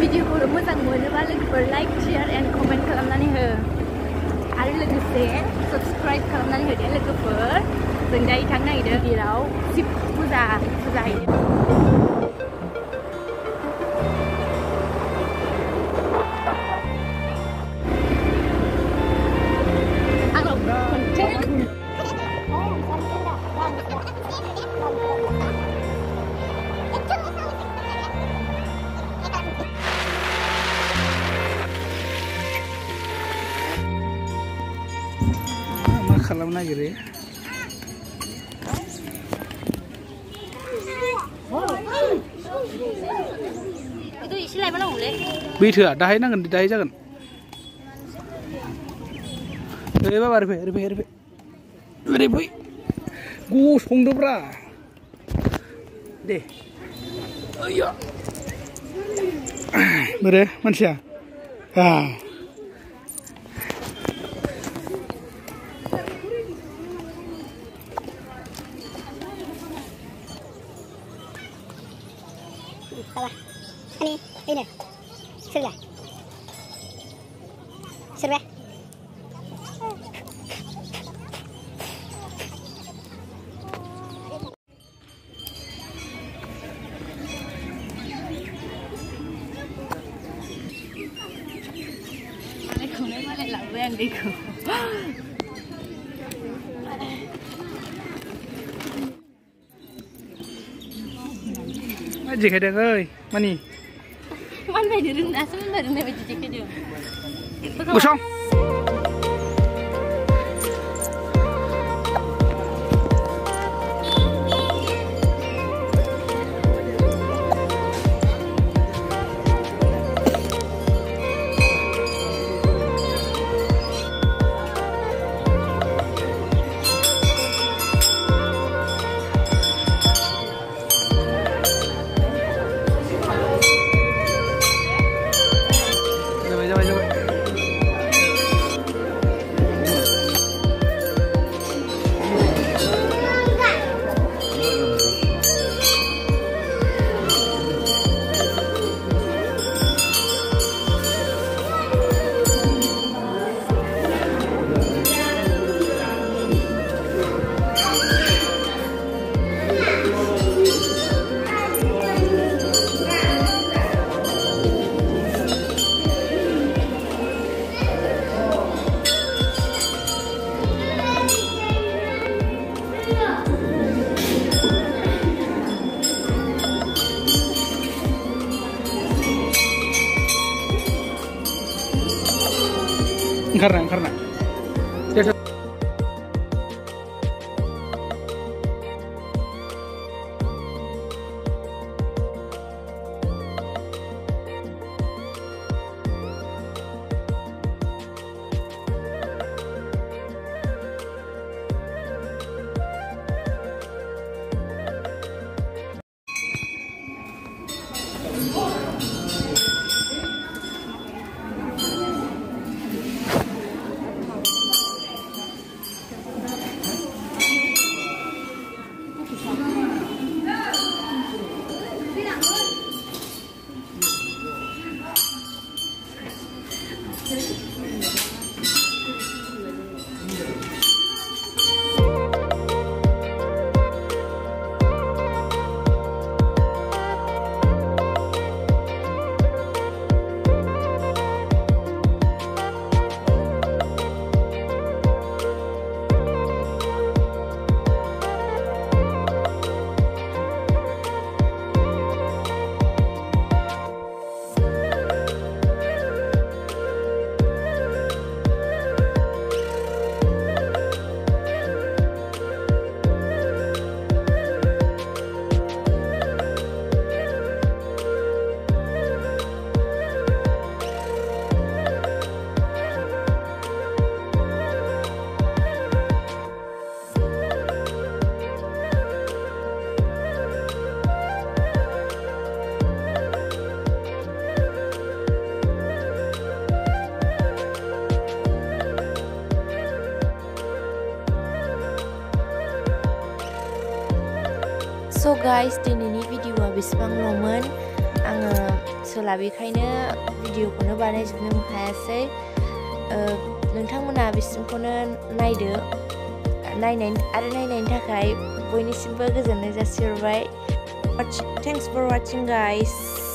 भिडिअखौ मोजां मोनोबा लोगोफोर लाइक शेयार एन्ड कमेन्ट खालामनानै हो आरो लोगोसे साबस्क्राइब खालामनानै हो दे लोगोफोर जों दायो थांनो नागिरदों जेराव शिब पुजा हैदों खालाम नागिरो बैथोआ दाहाय नांगोन दाहाय जागोन ओरै बाबा ओरै फै गसंदोब्रा दे ओइया बोरो मानसिया Ini, sudah. Gì khai được ơi, Mani. Man phải đứng đá xuống phải đứng này phải chỉ cái đường. Bữa xong. Karena. So guys, dinini video besebanglongmoन आङो सोला बेखायनो भिडिअखौनो बानायजोबनो हायासै नोंथांमोना बिसिमखौनो नायदो नायनायनि थाखाय बयनिसिमबो गोजोननाय जासिहरबाय थेंक्स फर वाचिं गाइस